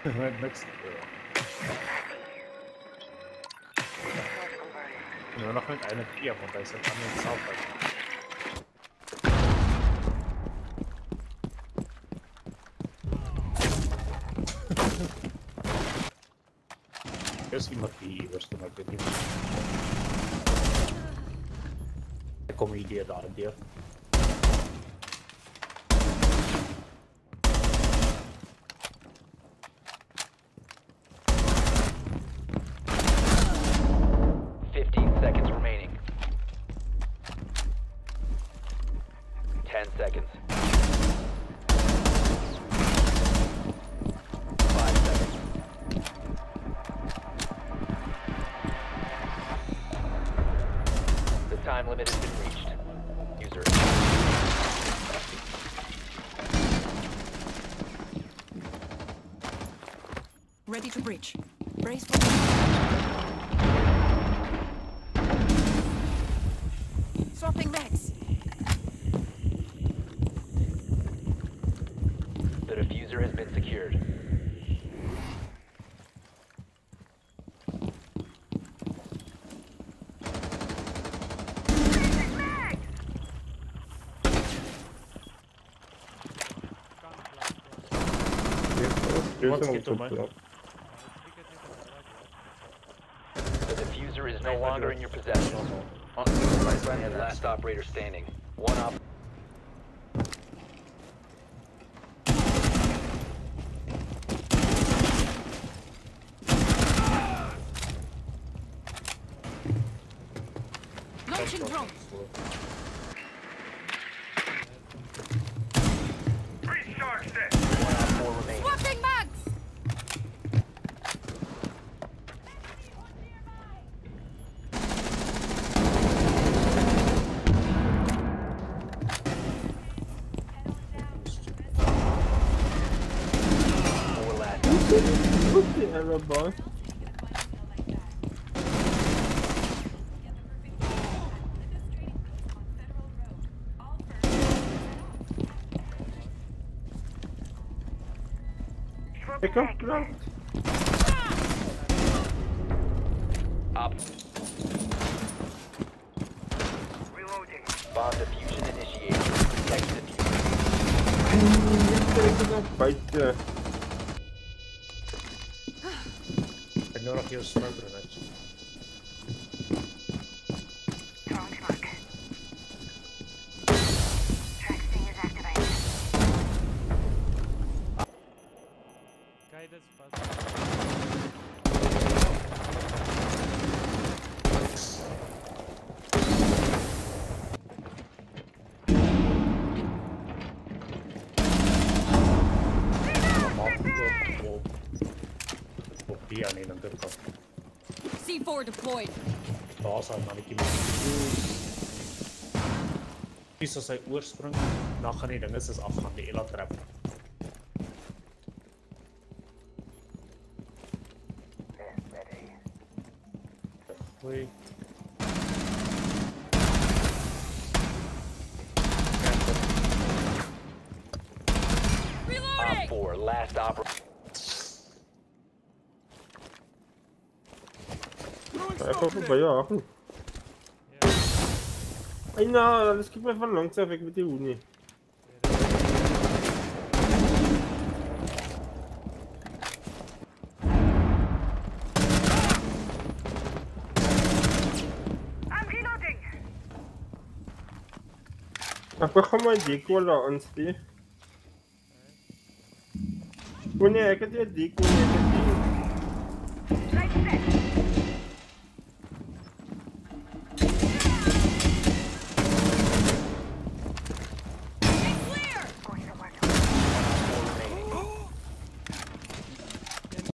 Next. Nur noch mit einem Bier, und da ist ein anderes Zauber. Io sono mattivo, questo martedì. È come idea d'ardia. Time limit has been reached. User. Ready to breach. Brace for swapping mags. The diffuser has been secured. What's get to my? The diffuser is no longer in your possession. And last operator standing. One op. Launching drone. One op 4 remaining. Swapping mags. Four last. Hello, boy. Ik kom klaar. Op. Bomb diffusion initiated. Protect the diffuser. En nu nog heel smoker net. Niin on turka. C4 deployed. Taas aan ainakin. Missä se ursprung? Nachher nicht, dann ist es afgaan, die Ela treffen. Hui. Op 4, last operator. Even voorbij jagen. Ay, nou, dat schiet me van langs af, ik weet hoe niet. Aku gewoon deco laat ons die. Wanneer ek het die deco net